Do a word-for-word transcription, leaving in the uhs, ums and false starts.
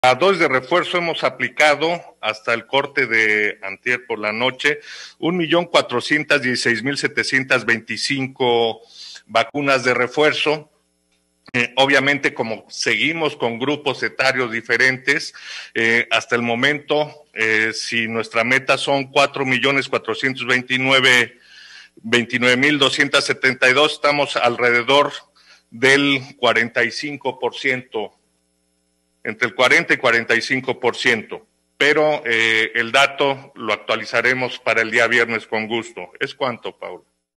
A dosis de refuerzo hemos aplicado hasta el corte de antier por la noche un millón cuatrocientos dieciséis mil setecientos veinticinco vacunas de refuerzo. Eh, obviamente, como seguimos con grupos etarios diferentes, eh, hasta el momento, eh, si nuestra meta son cuatro millones cuatrocientos veintinueve mil doscientos setenta y dos, estamos alrededor del cuarenta y cinco por ciento. Entre el cuarenta y cuarenta y cinco por ciento, pero eh, el dato lo actualizaremos para el día viernes con gusto. ¿Es cuánto, Paulo?